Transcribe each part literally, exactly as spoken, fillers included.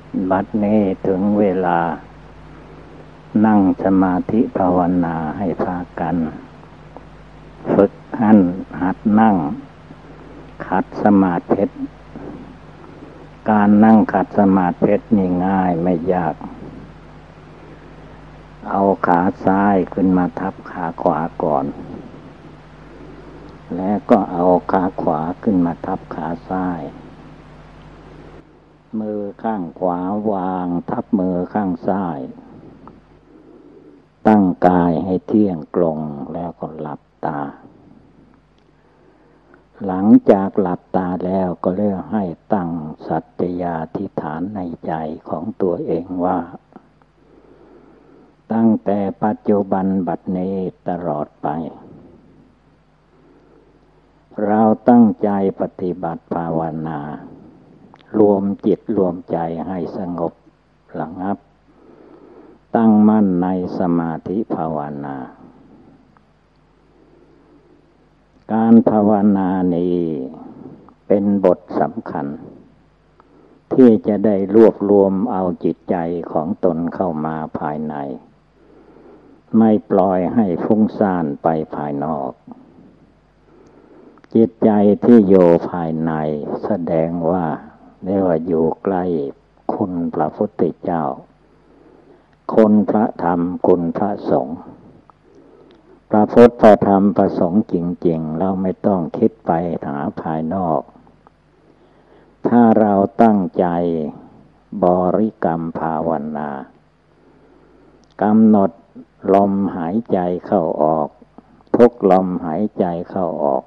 บัดนี้ถึงเวลานั่งสมาธิภาวนาให้พากันฝึกหัดหัดนั่งขัดสมาธิการนั่งขัดสมาธินี่ง่ายไม่ยากเอาขาซ้ายขึ้นมาทับขาขวาก่อนแล้วก็เอาขาขวาขึ้นมาทับขาซ้ายมือข้างขวาวางทับมือข้างซ้ายตั้งกายให้เที่ยงตรงแล้วก็หลับตาหลังจากหลับตาแล้วก็เรียกให้ตั้งสัตยาธิษฐานในใจของตัวเองว่าตั้งแต่ปัจจุบันบัดนี้ตลอดไปเราตั้งใจปฏิบัติภาวนารวมจิตรวมใจให้สงบระงับตั้งมั่นในสมาธิภาวนาการภาวนานี้เป็นบทสำคัญที่จะได้รวบรวมเอาจิตใจของตนเข้ามาภายในไม่ปล่อยให้ฟุ้งซ่านไปภายนอกจิตใจที่อยู่ภายในแสดงว่าเรียกว่าอยู่ใกล้คุณพระพุทธเจ้าคุณพระธรรมคุณพระสงฆ์พระพุทธพระธรรมพระสงฆ์จริงๆเราไม่ต้องคิดไปหาภายนอกถ้าเราตั้งใจบริกรรมภาวนากำหนดลมหายใจเข้าออกทุกลมหายใจเข้าออก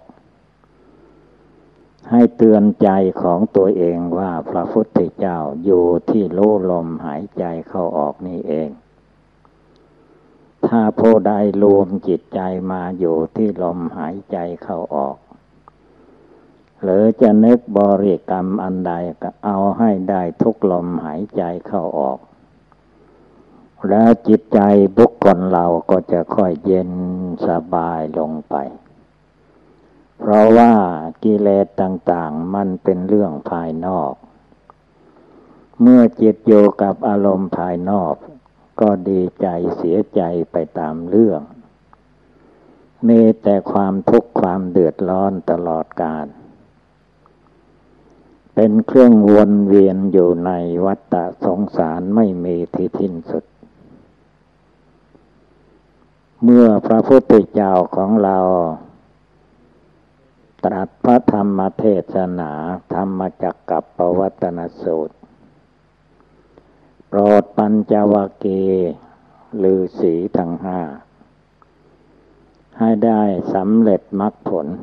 ให้เตือนใจของตัวเองว่าพระพุทธเจ้าอยู่ที่รู้ลมหายใจเข้าออกนี่เองถ้าผู้ใดรวมจิตใจมาอยู่ที่ลมหายใจเข้าออกหรือจะนึกบริกรรมอันใดก็เอาให้ได้ทุกลมหายใจเข้าออกแล้วจิตใจบุคคลเราก็จะค่อยเย็นสบายลงไปเพราะว่ากิเลสต่างๆมันเป็นเรื่องภายนอกเมื่อจิตอยู่กับอารมณ์ภายนอกก็ดีใจเสียใจไปตามเรื่องมีแต่ความทุกข์ความเดือดร้อนตลอดกาลเป็นเครื่องวนเวียนอยู่ในวัฏฏะสงสารไม่มีที่สิ้นสุดเมื่อพระพุทธเจ้าของเราตรัสพระธรรมเทศนาธรรมจักกัปวัตตนสูตรโปรดปัญจวัคคีย์ฤาษีทั้งห้าให้ได้สำเร็จมรรคผล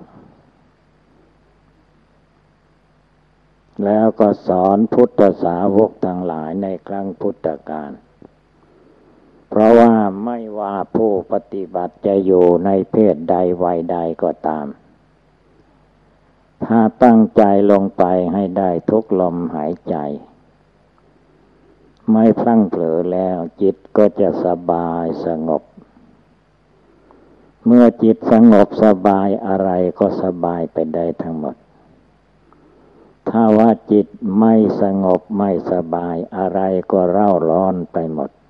แล้วก็สอนพุทธสาวกทั้งหลายในครั้งพุทธกาลเพราะว่าไม่ว่าผู้ปฏิบัติจะอยู่ในเพศใดวัยใดก็ตามถ้าตั้งใจลงไปให้ได้ทุกลมหายใจไม่พลั้งเผลอแล้วจิตก็จะสบายสงบเมื่อจิตสงบสบายอะไรก็สบายไปได้ทั้งหมดถ้าว่าจิตไม่สงบไม่สบายอะไรก็เร่าร้อนไปหมด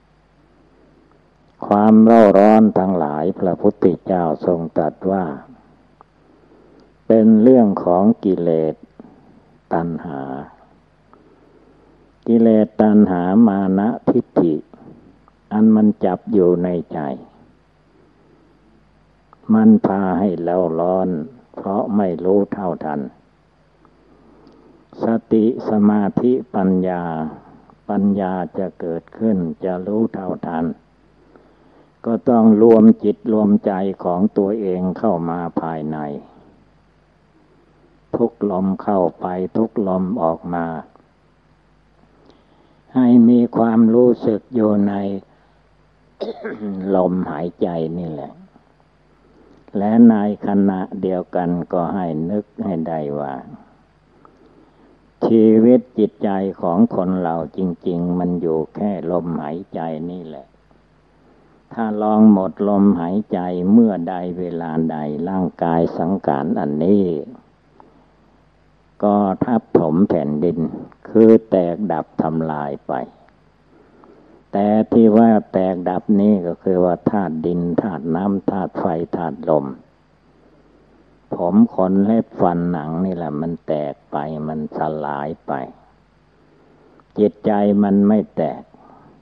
ความเร่าร้อนทั้งหลายพระพุทธเจ้าทรงตรัสว่าเป็นเรื่องของกิเลสตัณหากิเลสตัณหามานะทิฏฐิอันมันจับอยู่ในใจมันพาให้เราร้อนเพราะไม่รู้เท่าทันสติสมาธิปัญญาปัญญาจะเกิดขึ้นจะรู้เท่าทันก็ต้องรวมจิตรวมใจของตัวเองเข้ามาภายในทุกลมเข้าไปทุกลมออกมาให้มีความรู้สึกอยู่ใน ลมหายใจนี่แหละและในขณะเดียวกันก็ให้นึกให้ได้ว่าชีวิตจิตใจของคนเราจริงๆมันอยู่แค่ลมหายใจนี่แหละถ้าลองหมดลมหายใจเมื่อใดเวลาใดร่างกายสังขารอันนี้ก็ทับถมแผ่นดินคคือแตกดับทำลายไปแต่ที่ว่าแตกดับนี้ก็คือว่าธาตุดินธาตุน้ำธาตุไฟธาตุลมผมขนเล็บฟันหนังนี่แหละมันแตกไปมันสลายไปจิตใจมันไม่แตก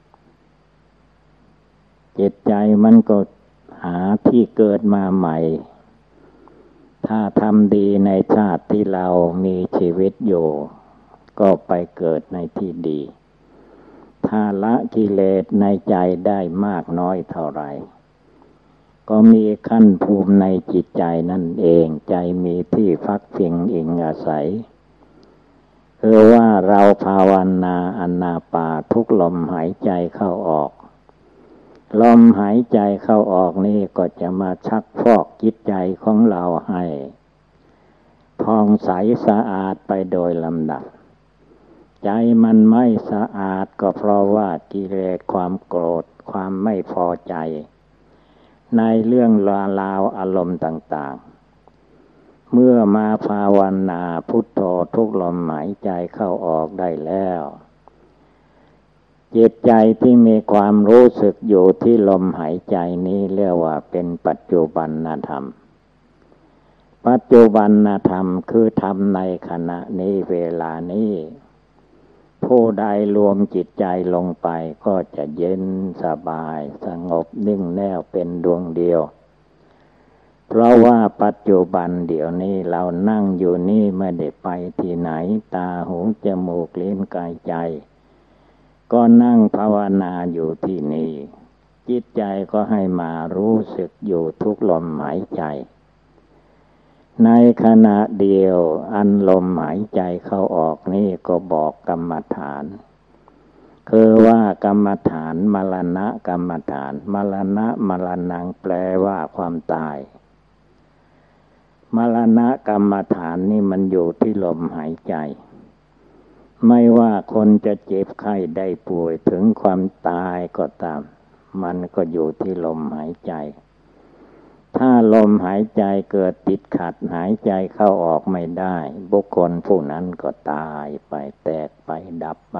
จิตใจมันก็หาที่เกิดมาใหม่ถ้าทำดีในชาติที่เรามีชีวิตอยู่ก็ไปเกิดในที่ดีถ้าละกิเลสในใจได้มากน้อยเท่าไหร่ก็มีขั้นภูมิในจิตใจนั่นเองใจมีที่พักพิงอิงอาศัยคือว่าเราภาวนาอานาปานทุกลมหายใจเข้าออกลมหายใจเข้าออกนี่ก็จะมาชักฟอกจิตใจของเราให้ผ่องใสสะอาดไปโดยลำดับใจมันไม่สะอาดก็เพราะว่ากิเลสความโกรธความไม่พอใจในเรื่องราวอารมณ์ต่างๆเมื่อมาภาวนาพุทโธทุกลมหายใจเข้าออกได้แล้วจิตใจที่มีความรู้สึกอยู่ที่ลมหายใจนี้เรียกว่าเป็นปัจจุบันธรรมปัจจุบันธรรมคือธรรมในขณะนี้เวลานี้ผู้ใดรวมจิตใจลงไปก็จะเย็นสบายสงบนิ่งแน่วเป็นดวงเดียวเพราะว่าปัจจุบันเดี๋ยวนี้เรานั่งอยู่นี่ไม่ได้ไปที่ไหนตาหูจมูกลิ้นกายใจก็นั่งภาวนาอยู่ที่นี่จิตใจก็ให้มารู้สึกอยู่ทุกลมหายใจในขณะเดียวอันลมหายใจเข้าออกนี่ก็บอกกรรมฐานคือว่ากรรมฐานมรณะกรรมฐานมรณะมรณังแปลว่าความตายมรณะกรรมฐานนี่มันอยู่ที่ลมหายใจไม่ว่าคนจะเจ็บไข้ได้ป่วยถึงความตายก็ตามมันก็อยู่ที่ลมหายใจถ้าลมหายใจเกิดติดขัดหายใจเข้าออกไม่ได้บุคคลผู้นั้นก็ตายไปแตกไปดับไป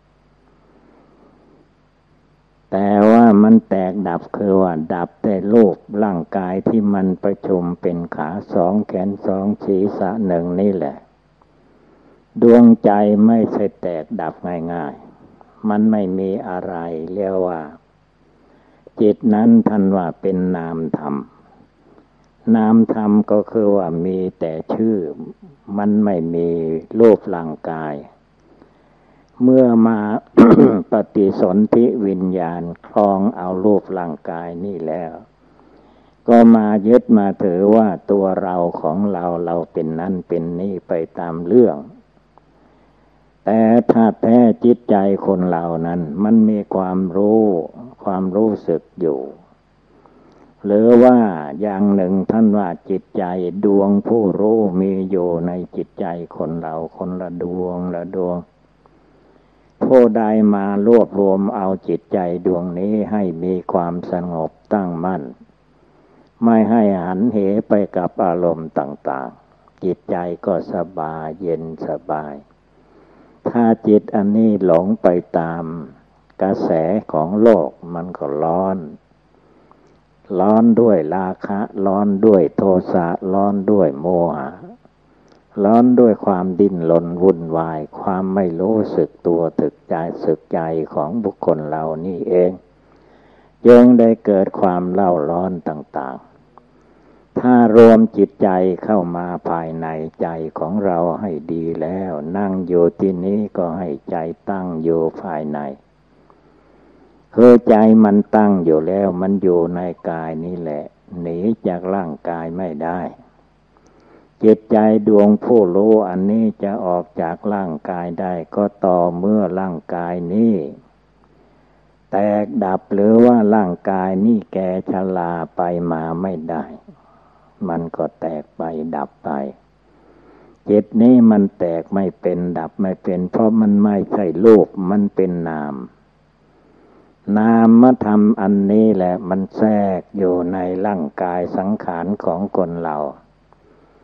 แต่ว่ามันแตกดับคือว่าดับแต่รูปร่างกายที่มันประชุมเป็นขาสองแขนสองศีรษะหนึ่งนี่แหละดวงใจไม่ใช่แตกดับง่ายๆมันไม่มีอะไรเรียกว่าจิตนั้นท่านว่าเป็นนามธรรมนามธรรมก็คือว่ามีแต่ชื่อมันไม่มีรูปร่างกายเมื่อมา ปฏิสนธิวิญญาณครองเอารูปร่างกายนี่แล้วก็มายึดมาถือว่าตัวเราของเราเราเป็นนั่นเป็นนี่ไปตามเรื่องแต่ถ้าแท้จิตใจคนเรานั้นมันมีความรู้ความรู้สึกอยู่หรือว่าอย่างหนึ่งท่านว่าจิตใจดวงผู้รู้มีอยู่ในจิตใจคนเราคนละดวงละดวงผู้ใดมารวบรวมเอาจิตใจดวงนี้ให้มีความสงบตั้งมั่นไม่ให้หันเหไปกับอารมณ์ต่างๆจิตใจก็สบายเย็นสบายถ้าจิตอันนี้หลงไปตามกระแสของโลกมันก็ร้อนร้อนด้วยราคะร้อนด้วยโทสะร้อนด้วยโมหะร้อนด้วยความดิ้นรนวุ่นวายความไม่รู้สึกตัวถึกใจสึกใจของบุคคลเรานี่เองจึงได้เกิดความเล่าร้อนต่างๆถ้ารวมจิตใจเข้ามาภายในใจของเราให้ดีแล้วนั่งอยู่ที่นี้ก็ให้ใจตั้งอยู่ภายในคือใจมันตั้งอยู่แล้วมันอยู่ในกายนี่แหละหนีจากร่างกายไม่ได้จิตใจดวงผู้รู้อันนี้จะออกจากร่างกายได้ก็ต่อเมื่อร่างกายนี้แตกดับหรือว่าร่างกายนี้แก่ชราไปมาไม่ได้มันก็แตกไปดับไปจิตนี้มันแตกไม่เป็นดับไม่เป็นเพราะมันไม่ใช่รูปมันเป็นนามนามธรรมอันนี้แหละมันแทรกอยู่ในร่างกายสังขารของคนเรา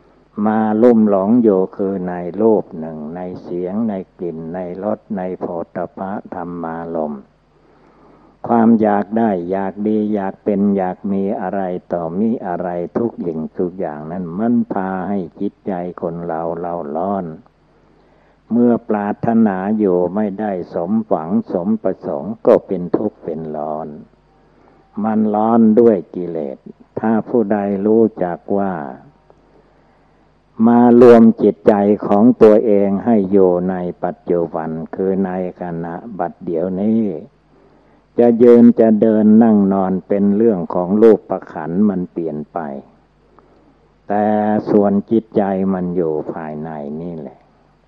มาลุ่มหลงอยู่คือในรูปหนึ่งในเสียงในกลิ่นในรสในโผฏฐัพพะธรรมารมณ์ความอยากได้อยากดีอยากเป็นอยากมีอะไรต่อมีอะไรทุกอย่างทุกอย่างนั้นมันพาให้จิตใจคนเราเล่าร้อนเมื่อปรารถนาอยู่ไม่ได้สมหวังสมประสงค์ก็เป็นทุกข์เป็นร้อนมันร้อนด้วยกิเลสถ้าผู้ใดรู้จักว่ามารวมจิตใจของตัวเองให้อยู่ในปัจจุบันคือในขณะบัดเดี๋ยวนี้จะยืนจะเดินนั่งนอนเป็นเรื่องของรูปประขันธ์มันเปลี่ยนไปแต่ส่วนจิตใจมันอยู่ภายในนี่แหละ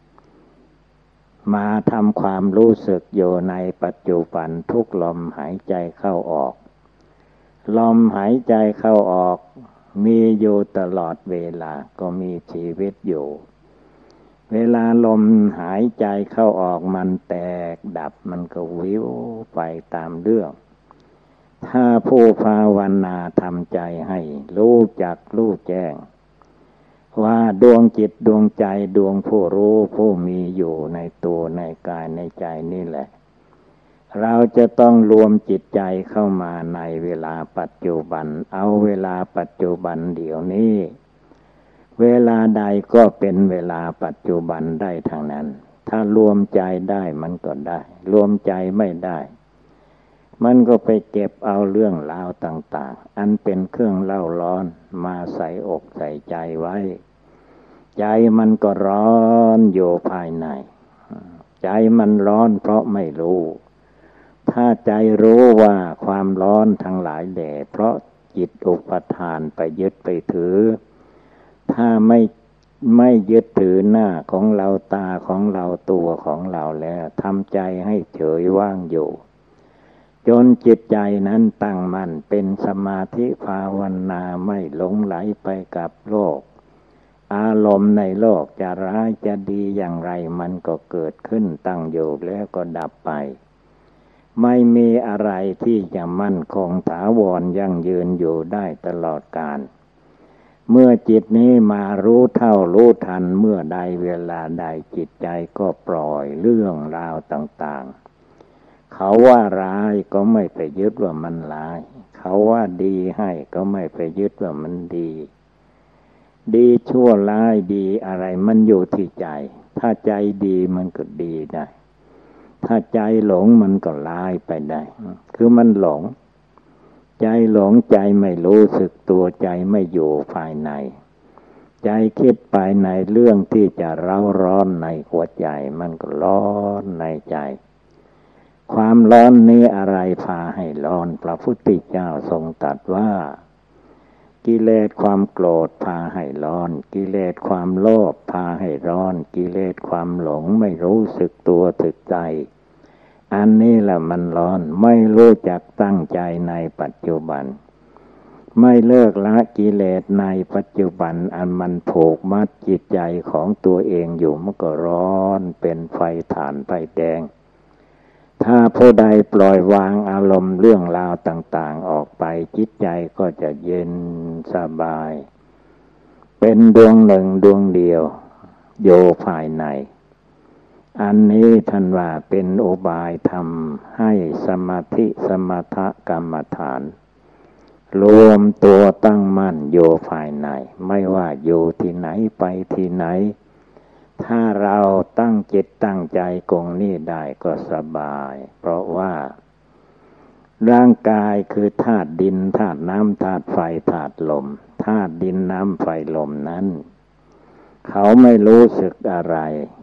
มาทำความรู้สึกอยู่ในปัจจุบันทุกลมหายใจเข้าออกลมหายใจเข้าออกมีอยู่ตลอดเวลาก็มีชีวิตอยู่เวลาลมหายใจเข้าออกมันแตกดับมันก็วิวไปตามเรื่องถ้าผู้ภาวนาทำใจให้รู้จักรู้แจ้งว่าดวงจิตดวงใจดวงผู้รู้ผู้มีอยู่ในตัวในกายในใจนี่แหละเราจะต้องรวมจิตใจเข้ามาในเวลาปัจจุบันเอาเวลาปัจจุบันเดี๋ยวนี้เวลาใดก็เป็นเวลาปัจจุบันได้ทางนั้นถ้ารวมใจได้มันก็ได้รวมใจไม่ได้มันก็ไปเก็บเอาเรื่องราวต่างๆอันเป็นเครื่องเล่าร้อนมาใส่อกใส่ใจไว้ใจมันก็ร้อนอยู่ภายในใจมันร้อนเพราะไม่รู้ถ้าใจรู้ว่าความร้อนทั้งหลายแด่เพราะจิตอุปทานไปยึดไปถือถ้าไม่ไม่ยึดถือหน้าของเราตาของเราตัวของเราแล้วทำใจให้เฉยว่างอยู่จนจิตใจนั้นตั้งมั่นเป็นสมาธิภาวนาไม่หลงไหลไปกับโลกอารมณ์ในโลกจะร้ายจะดีอย่างไรมันก็เกิดขึ้นตั้งอยู่แล้วก็ดับไปไม่มีอะไรที่จะมั่นคงถาวรยั่งยืนอยู่ได้ตลอดกาลเมื่อจิตนี้มารู้เท่ารู้ทันเมื่อใดเวลาใดจิตใจก็ปล่อยเรื่องราวต่างๆเขาว่าร้ายก็ไม่ไปยึดว่ามันร้ายเขาว่าดีให้ก็ไม่ไปยึดว่ามันดีดีชั่วร้ายดีอะไรมันอยู่ที่ใจถ้าใจดีมันก็ดีได้ถ้าใจหลงมันก็ร้ายไปได้คือมันหลงใจหลงใจไม่รู้สึกตัวใจไม่อยู่ภายในใจคิดไปในเรื่องที่จะเร้าร้อนในหัวใจมันก็ร้อนในใจความร้อนนี้อะไรพาให้ร้อนพระพุทธเจ้าทรงตรัสว่ากิเลสความโกรธพาให้ร้อนกิเลสความโลภพาให้ร้อนกิเลสความหลงไม่รู้สึกตัวสึกใจอันนี้แหละมันร้อนไม่รู้จักตั้งใจในปัจจุบันไม่เลิกละกิเลสในปัจจุบันอันมันผูกมัดจิตใจของตัวเองอยู่มันก็ร้อนเป็นไฟถ่านไฟแดงถ้าผู้ใดปล่อยวางอารมณ์เรื่องราวต่างๆออกไปจิตใจก็จะเย็นสบายเป็นดวงหนึ่งดวงเดียวอยู่ภายในอันนี้ท่านว่าเป็นอุบายทำให้สมาธิสมถกรรมฐานรวมตัวตั้งมั่นอยู่ภายในไม่ว่าอยู่ที่ไหนไปที่ไหนถ้าเราตั้งจิตตั้งใจกงนี้ได้ก็สบายเพราะว่าร่างกายคือธาตุดินธาตุน้ำธาตุไฟธาตุลมธาตุดินน้ำไฟลมนั้นเขาไม่รู้สึกอะไร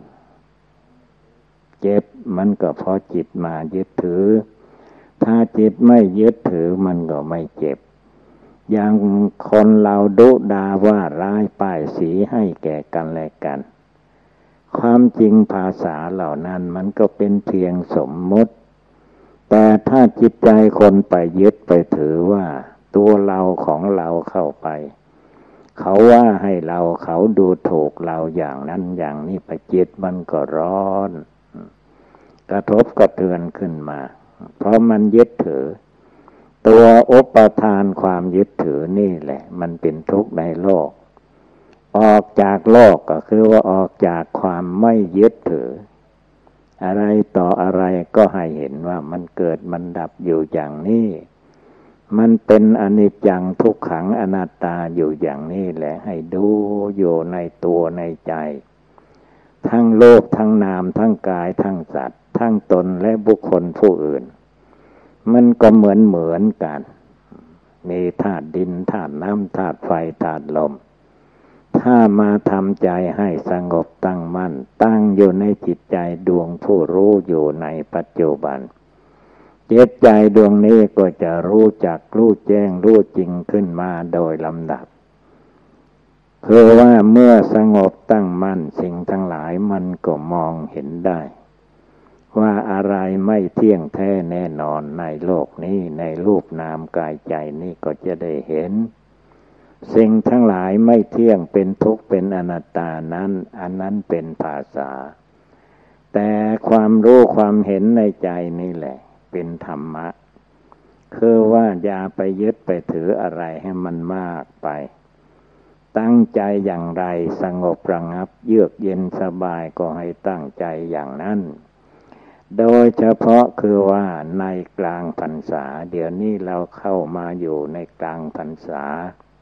เจ็บมันก็เพราะจิตมายึดถือถ้าจิตไม่ยึดถือมันก็ไม่เจ็บอย่างคนเราดุด่าว่าร้ายป้ายสีให้แก่กันและกันความจริงภาษาเหล่านั้นมันก็เป็นเพียงสมมติแต่ถ้าจิตใจคนไปยึดไปถือว่าตัวเราของเราเข้าไปเขาว่าให้เราเขาดูถูกเราอย่างนั้นอย่างนี้ไปจิตมันก็ร้อนกระทบกระเทือนขึ้นมาเพราะมันยึดถือตัวอุปทานความยึดถือนี่แหละมันเป็นทุกข์ในโลกออกจากโลกก็คือว่าออกจากความไม่ยึดถืออะไรต่ออะไรก็ให้เห็นว่ามันเกิดมันดับอยู่อย่างนี้มันเป็นอนิจจังทุกขังอนัตตาอยู่อย่างนี้แหละให้ดูอยู่ในตัวในใจทั้งโลกทั้งนามทั้งกายทั้งสัตว์ทั้งตนและบุคคลผู้อื่นมันก็เหมือนเหมือนกันมีธาตุดินธาตุน้ำธาตุไฟธาตุลมถ้ามาทำใจให้สงบตั้งมั่นตั้งอยู่ในจิตใจดวงผู้รู้อยู่ในปัจจุบันจิตใจดวงนี้ก็จะรู้จักรู้แจ้งรู้จริงขึ้นมาโดยลำดับคือว่าเมื่อสงบตั้งมั่นสิ่งทั้งหลายมันก็มองเห็นได้ว่าอะไรไม่เที่ยงแท้แน่นอนในโลกนี้ในรูปนามกายใจนี้ก็จะได้เห็นสิ่งทั้งหลายไม่เที่ยงเป็นทุกข์เป็นอนัตตานั้นอันนั้นเป็นภาษาแต่ความรู้ความเห็นในใจนี่แหละเป็นธรรมะคือว่าอย่าไปยึดไปถืออะไรให้มันมากไปตั้งใจอย่างไรสงบระงับเยือกเย็นสบายก็ให้ตั้งใจอย่างนั้นโดยเฉพาะคือว่าในกลางพรรษาเดี๋ยวนี้เราเข้ามาอยู่ในกลางพรรษา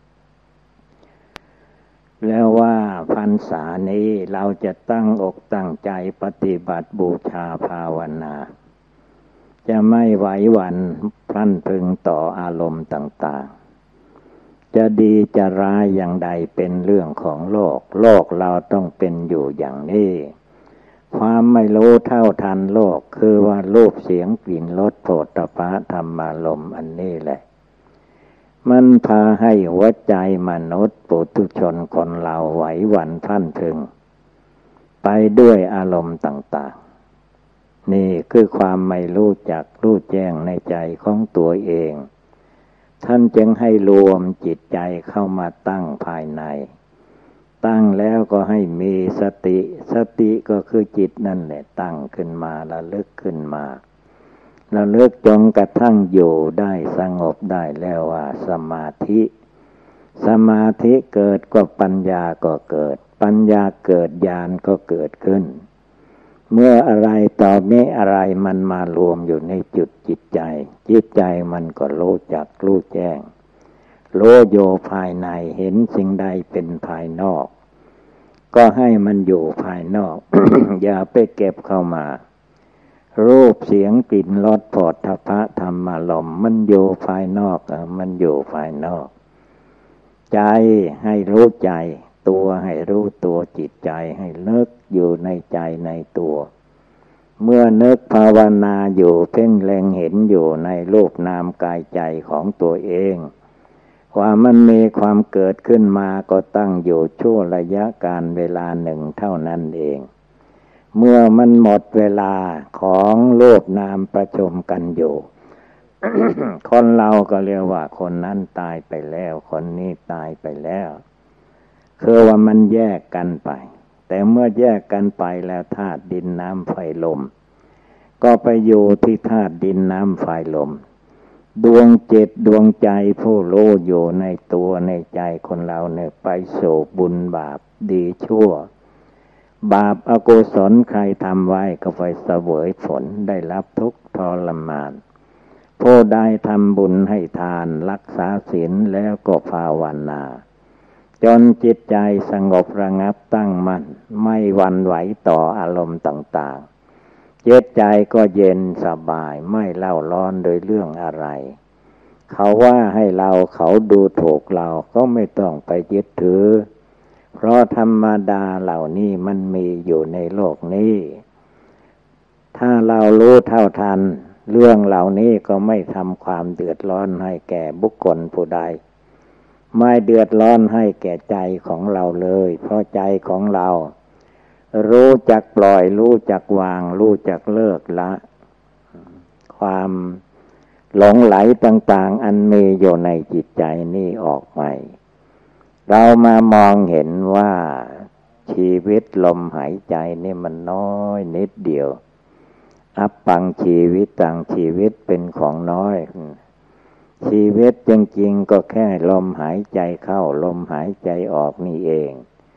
แล้วว่าพรรษานี้เราจะตั้งอกตั้งใจปฏิบัติบูชาภาวนาจะไม่ไหวหวั่นพลันพรึงต่ออารมณ์ต่างๆจะดีจะร้ายอย่างใดเป็นเรื่องของโลกโลกเราต้องเป็นอยู่อย่างนี้ความไม่รู้เท่าทันโลกคือว่ารูปเสียงกลิ่นรสโผฏฐัพพะธรรมารมณ์อันนี้แหละมันพาให้หัวใจมนุษย์ปุถุชนคนเราไหวหวั่นพลันพรึงไปด้วยอารมณ์ต่างๆนี่คือความไม่รู้จักรู้แจ้งในใจของตัวเองท่านจึงให้รวมจิตใจเข้ามาตั้งภายในตั้งแล้วก็ให้มีสติสติก็คือจิตนั่นแหละตั้งขึ้นมาระลึกขึ้นมาระลึกจนกระทั่งอยู่ได้สงบได้แล้วว่าสมาธิสมาธิเกิดก็ปัญญาก็เกิดปัญญาเกิดญาณก็เกิดขึ้นเมื่ออะไรต่อนี้อะไรมันมารวมอยู่ในจุดจิตใจจิตใจมันก็รู้จักรู้แจ้งรู้โยภายในเห็นสิ่งใดเป็นภายนอกก็ให้มันอยู่ภายนอก อย่าไปเก็บเข้ามารูปเสียงกลิ่นรสโผฏฐัพพะธรรมารมณ์มันอยู่ภายนอกมันอยู่ภายนอกใจให้รู้ใจตัวให้รู้ตัวจิตใจให้นึกอยู่ในใจในตัวเมื่อนึกภาวนาอยู่เพ่งเล็งเห็นอยู่ในรูปนามกายใจของตัวเองว่ามันมีความเกิดขึ้นมาก็ตั้งอยู่ชั่วระยะการเวลาหนึ่งเท่านั้นเองเมื่อมันหมดเวลาของรูปนามประชุมกันอยู่ คนเราก็เรียกว่าคนนั้นตายไปแล้วคนนี้ตายไปแล้วคือว่ามันแยกกันไปแต่เมื่อแยกกันไปแล้วธาตุดินน้ำไฟลมก็ไปอยู่ที่ธาตุดินน้ำไฟลมดวงจิตดวงใจผู้รู้อยู่ในตัวในใจคนเราเนี่ยไปสู่บุญบาปดีชั่วบาปอกุศลใครทำไว้ก็ไปเสวยผลได้รับทุกข์ทรมานผู้ใดทำบุญให้ทานรักษาศีลแล้วก็ภาวนาจนจิตใจสงบระงับตั้งมั่นไม่หวั่นไหวต่ออารมณ์ต่างๆจิตใจก็เย็นสบายไม่เล่าร้อนโดยเรื่องอะไรเขาว่าให้เราเขาดูถูกเราก็ไม่ต้องไปยึดถือเพราะธรรมดาเหล่านี้มันมีอยู่ในโลกนี้ถ้าเรารู้เท่าทันเรื่องเหล่านี้ก็ไม่ทำความเดือดร้อนให้แก่บุคคลผู้ใดไม่เดือดร้อนให้แก่ใจของเราเลยเพราะใจของเรารู้จักปล่อยรู้จักวางรู้จักเลิกละความหลงไหลต่างๆอันมีอยู่ในจิตใจนี่ออกไปเรามามองเห็นว่าชีวิตลมหายใจนี่มันน้อยนิดเดียวอัปปังชีวิตต่างชีวิตเป็นของน้อยชีวิตจริงๆก็แค่ลมหายใจเข้าลมหายใจออกนี่เอง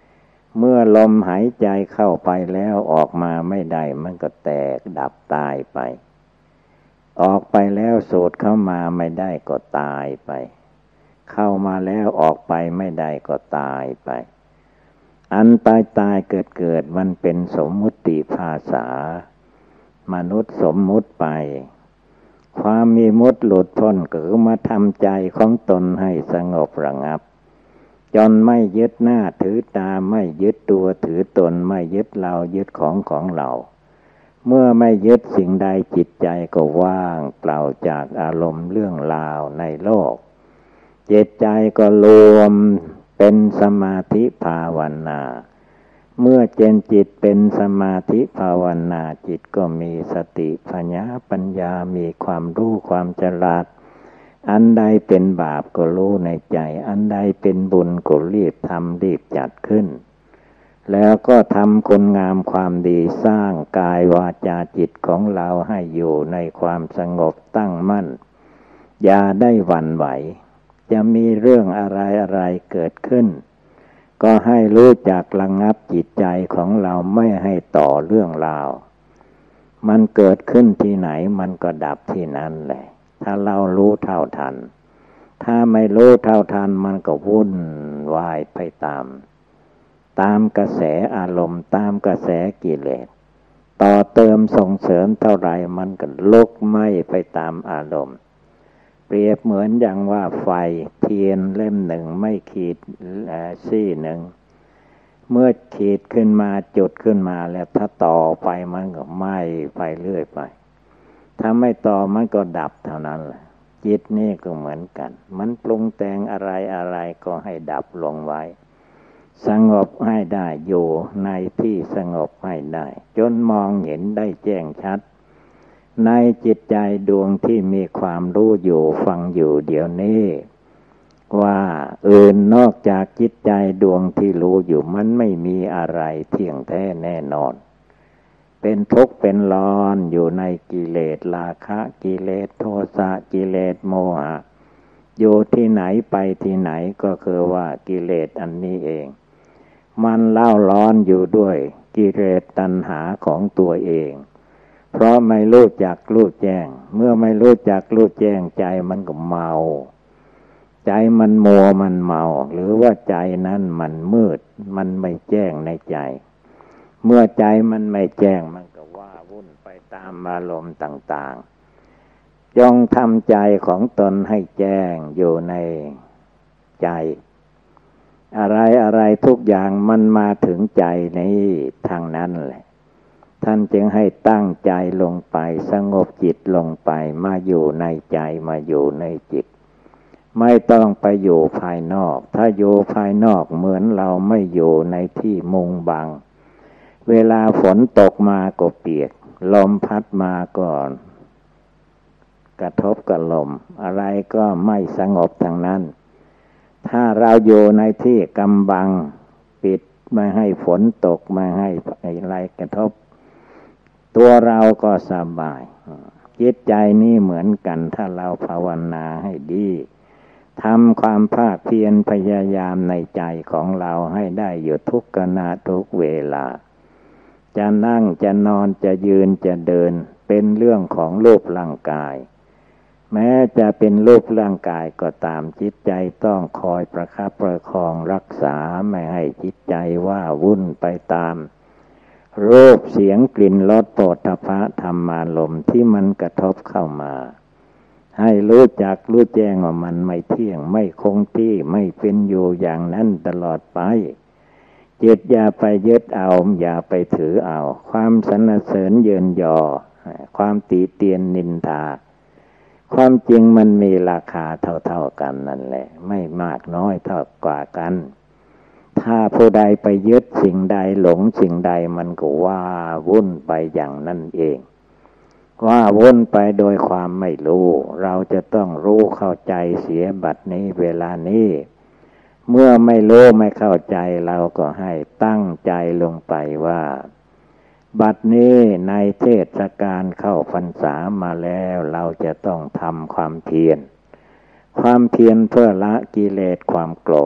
เมื่อลมหายใจเข้าไปแล้วออกมาไม่ได้มันก็แตกดับตายไปออกไปแล้วสูดเข้ามาไม่ได้ก็ตายไปเข้ามาแล้วออกไปไม่ได้ก็ตายไปอันตายตายเกิดเกิดมันเป็นสมมุติภาษามนุษย์สมมุติไปความมีมุตหลุดพ้นก็คือมาทำใจของตนให้สงบระงับจนไม่ยึดหน้าถือตาไม่ยึดตัวถือตนไม่ยึดเรายึดของของเราเมื่อไม่ยึดสิ่งใดจิตใจก็ว่างเปล่าจากอารมณ์เรื่องราวในโลกจิตใจก็รวมเป็นสมาธิภาวนาเมื่อเจนจิตเป็นสมาธิภาวนาจิตก็มีสติปัญญาปัญญามีความรู้ความฉลาดอันใดเป็นบาปก็รู้ในใจอันใดเป็นบุญก็รีบทำรีบจัดขึ้นแล้วก็ทำคุณงามความดีสร้างกายวาจาจิตของเราให้อยู่ในความสงบตั้งมั่นอย่าได้หวั่นไหวจะมีเรื่องอะไรอะไรเกิดขึ้นก็ให้รู้จักระงับจิตใจของเราไม่ให้ต่อเรื่องราวมันเกิดขึ้นที่ไหนมันก็ดับที่นั่นแหละถ้าเรารู้เท่าทันถ้าไม่รู้เท่าทันมันก็วุ่นวายไปตามตามกระแสอารมณ์ตามกระแสกิเลสต่อเติมส่งเสริมเท่าไรมันก็ลุกไหม้ไปตามอารมณ์เปรียบเหมือนอย่างว่าไฟเทียนเล่มหนึ่งไม่ขีดซี่หนึ่งเมื่อขีดขึ้นมาจุดขึ้นมาแล้วถ้าต่อไปมันก็ไหม้ไปเรื่อยไปถ้าไม่ต่อมันก็ดับเท่านั้นแหละจิตนี่ก็เหมือนกันมันปรุงแต่งอะไรอะไรก็ให้ดับลงไว้สงบให้ได้อยู่ในที่สงบให้ได้จนมองเห็นได้แจ้งชัดในจิตใจดวงที่มีความรู้อยู่ฟังอยู่เดี๋ยวนี้ว่าอื่นนอกจากจิตใจดวงที่รู้อยู่มันไม่มีอะไรเที่ยงแท้แน่นอนเป็นทุกข์เป็นร้อนอยู่ในกิเลสราคะกิเลสโทสะกิเลสโมหะอยู่ที่ไหนไปที่ไหนก็คือว่ากิเลสอันนี้เองมันเล่าร้อนอยู่ด้วยกิเลสตัณหาของตัวเองเพราะไม่รู้จักรู้แจ้งเมื่อไม่รู้จักรู้แจ้งใจมันก็เมาใจมันมัวมันเมาหรือว่าใจนั้นมันมืดมันไม่แจ้งในใจเมื่อใจมันไม่แจ้งมันก็ว่าวุ่นไปตามอารมณ์ต่างๆจงทำใจของตนให้แจ้งอยู่ในใจอะไรอะไรทุกอย่างมันมาถึงใจนี้ทางนั้นแหละท่านจึงให้ตั้งใจลงไปสงบจิตลงไปมาอยู่ในใจมาอยู่ในจิตไม่ต้องไปอยู่ภายนอกถ้าอยู่ภายนอกเหมือนเราไม่อยู่ในที่มุงบังเวลาฝนตกมาก็เปียกลมพัดมาก่อนกระทบกับลมอะไรก็ไม่สงบทางนั้นถ้าเราอยู่ในที่กำบังปิดไม่ให้ฝนตกไม่ให้อะไรกระทบตัวเราก็สบายจิตใจนี่เหมือนกันถ้าเราภาวนาให้ดีทำความภาคเพียรพยายามในใจของเราให้ได้อยู่ทุกขณะทุกเวลาจะนั่งจะนอนจะยืนจะเดินเป็นเรื่องของรูปร่างกายแม้จะเป็นรูปร่างกายก็ตามจิตใจต้องคอยประคับประคองรักษาไม่ให้จิตใจว่าวุ่นไปตามรูปเสียงกลิ่นรสโผฏฐัพพะธรรมารมณ์ที่มันกระทบเข้ามาให้รู้จักรู้แจ้งว่ามันไม่เที่ยงไม่คงที่ไม่เป็นอยู่อย่างนั้นตลอดไปจิตอย่าไปยึดเอาอย่าไปถือเอาความสรรเสริญเยินยอความติเตียนนินทาความจริงมันมีราคาเท่าๆกันนั่นแหละไม่มากน้อยเท่ากว่ากันถ้าผู้ใดไปยึดสิ่งใดหลงสิ่งใดมันก็ว่าวุ่นไปอย่างนั้นเองว่าวุ่นไปโดยความไม่รู้เราจะต้องรู้เข้าใจเสียบัดนี้เวลานี้เมื่อไม่รู้ไม่เข้าใจเราก็ให้ตั้งใจลงไปว่าบัดนี้ในเทศกาลเข้าพรรษามาแล้วเราจะต้องทำความเพียรความเพียรเพื่อละกิเลสความโกรธ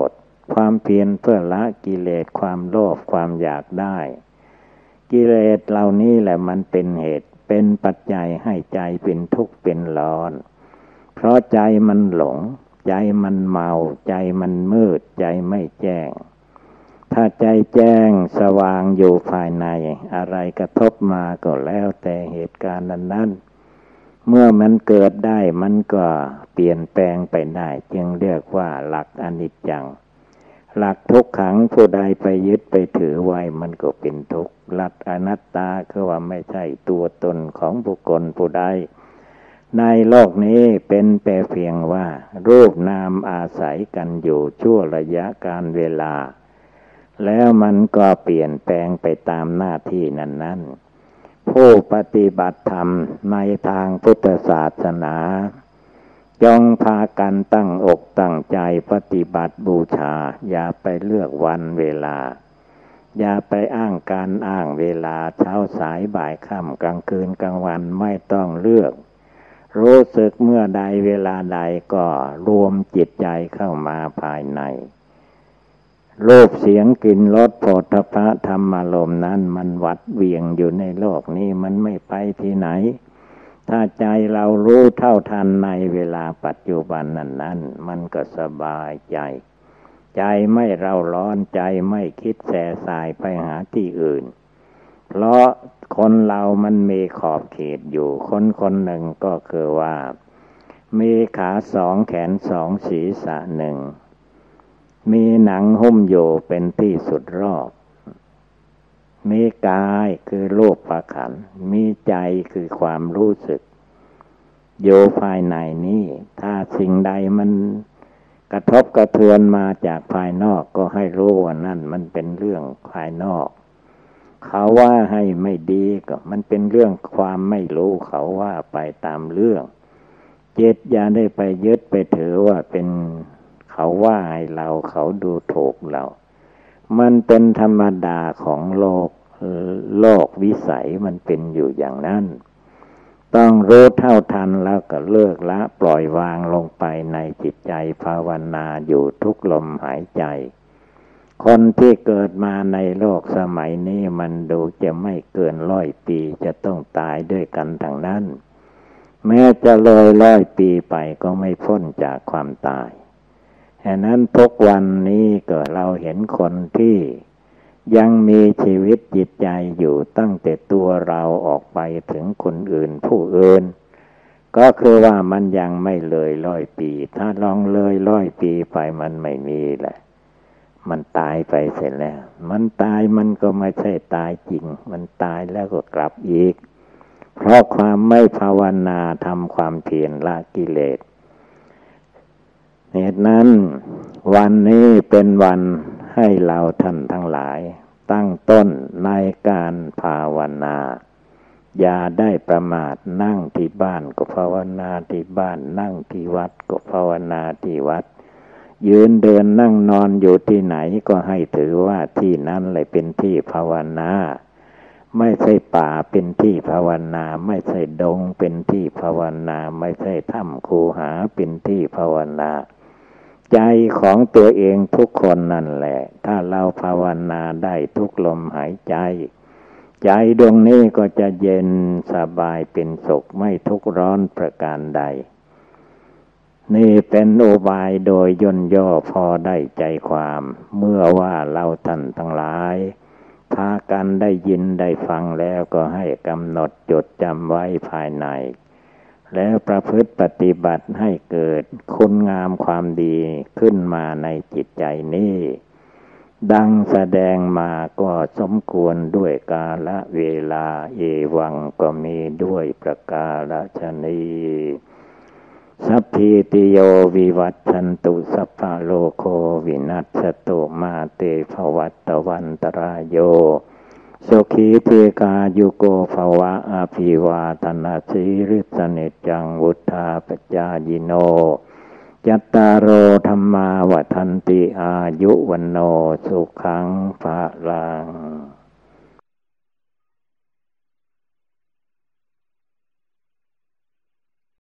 ความเพียรเพื่อละกิเลสความโลภความอยากได้กิเลสเหล่านี้แหละมันเป็นเหตุเป็นปัจจัยให้ใจเป็นทุกข์เป็นร้อนเพราะใจมันหลงใจมันเมาใจมันมืดใจไม่แจ้งถ้าใจแจ้งสว่างอยู่ภายในอะไรกระทบมาก็แล้วแต่เหตุการณ์นั้นๆเมื่อมันเกิดได้มันก็เปลี่ยนแปลงไปได้จึงเรียกว่าหลักอนิจจังหลักทุกขังผู้ใดไปยึดไปถือไว้มันก็เป็นทุกข์หลักอนัตตาคือว่าไม่ใช่ตัวตนของบุคคลผู้ใดในโลกนี้เป็นแต่เพียงว่ารูปนามอาศัยกันอยู่ชั่วระยะการเวลาแล้วมันก็เปลี่ยนแปลงไปตามหน้าที่นั้นๆผู้ปฏิบัติธรรมในทางพุทธศาสนาจงพากันตั้งอกตั้งใจปฏิบัติบูชาอย่าไปเลือกวันเวลาอย่าไปอ้างการอ้างเวลาเช้าสายบ่ายค่ำกลางคืนกลางวันไม่ต้องเลือกรู้สึกเมื่อใดเวลาใดก็รวมจิตใจเข้ามาภายในรูปเสียงกลิ่นรสโผฏฐัพพะธรรมารมณ์นั้นมันวัดเวียงอยู่ในโลกนี้มันไม่ไปที่ไหนถ้าใจเรารู้เท่าทันในเวลาปัจจุบันนั้นนั้นมันก็สบายใจใจไม่เร่าร้อนใจไม่คิดแส่สายไปหาที่อื่นเพราะคนเรามันมีขอบเขตอยู่คนคนหนึ่งก็คือว่ามีขาสองแขนสองศีรษะหนึ่งมีหนังหุ้มอยู่เป็นที่สุดรอบมีกายคือรูปขันธ์มีใจคือความรู้สึกอยู่ภายในนี้ถ้าสิ่งใดมันกระทบกระเทือนมาจากภายนอกก็ให้รู้ว่านั่นมันเป็นเรื่องภายนอกเขาว่าให้ไม่ดีก็มันเป็นเรื่องความไม่รู้เขาว่าไปตามเรื่องจิตอย่าได้ไปยึดไปถือว่าเป็นเขาว่าให้เราเขาดูถูกเรามันเป็นธรรมดาของโลกโลกวิสัยมันเป็นอยู่อย่างนั้นต้องรู้เท่าทันแล้วก็เลิกละปล่อยวางลงไปในจิตใจภาวนาอยู่ทุกลมหายใจคนที่เกิดมาในโลกสมัยนี้มันดูจะไม่เกินร้อยปีจะต้องตายด้วยกันทั้งนั้นแม้จะเลยร้อยปีไปก็ไม่พ้นจากความตายฉะนั้นทุกวันนี้ก็เราเห็นคนที่ยังมีชีวิตจิตใจอยู่ตั้งแต่ตัวเราออกไปถึงคนอื่นผู้อื่นก็คือว่ามันยังไม่เลยร้อยปีถ้าลองเลยร้อยปีไปมันไม่มีแหละมันตายไปเสร็จแล้วมันตายมันก็ไม่ใช่ตายจริงมันตายแล้วก็กลับอีกเพราะความไม่ภาวนาทำความเพียรละกิเลสเหตุนั้นวันนี้เป็นวันให้เราท่านทั้งหลายตั้งต้นในการภาวนาอย่าได้ประมาทนั่งที่บ้านก็ภาวนาที่บ้านนั่งที่วัดก็ภาวนาที่วัดยืนเดินนั่งนอนอยู่ที่ไหนก็ให้ถือว่าที่นั้นเลยเป็นที่ภาวนาไม่ใช่ป่าเป็นที่ภาวนาไม่ใช่ดงเป็นที่ภาวนาไม่ใช่ถ้ำคูหาเป็นที่ภาวนาใจของตัวเองทุกคนนั่นแหละถ้าเราภาวนาได้ทุกลมหายใจใจดวงนี้ก็จะเย็นสบายเป็นสุขไม่ทุกข์ร้อนประการใดนี่เป็นอุบายโดยย่นย่อพอได้ใจความเมื่อว่าเราท่านทั้งหลายพากันได้ยินได้ฟังแล้วก็ให้กำหนดจดจำไว้ภายในแล้วประพฤติปฏิบัติให้เกิดคุณงามความดีขึ้นมาในจิตใจนี้ดังแสดงมาก็สมควรด้วยกาลเวลาเอวังก็มีด้วยประกาศนีสัพพิติโยวิวัตชันตุสัพพะโลกโควินัสสตุมาเตภวัตวันตรายโยสุขีเทกายุโกภวะอภิวาทนาสีริสเนจังวุธาปจายิโนจัตตารโอธรรมาวัฏันติอายุวันโนสุขังภะลัง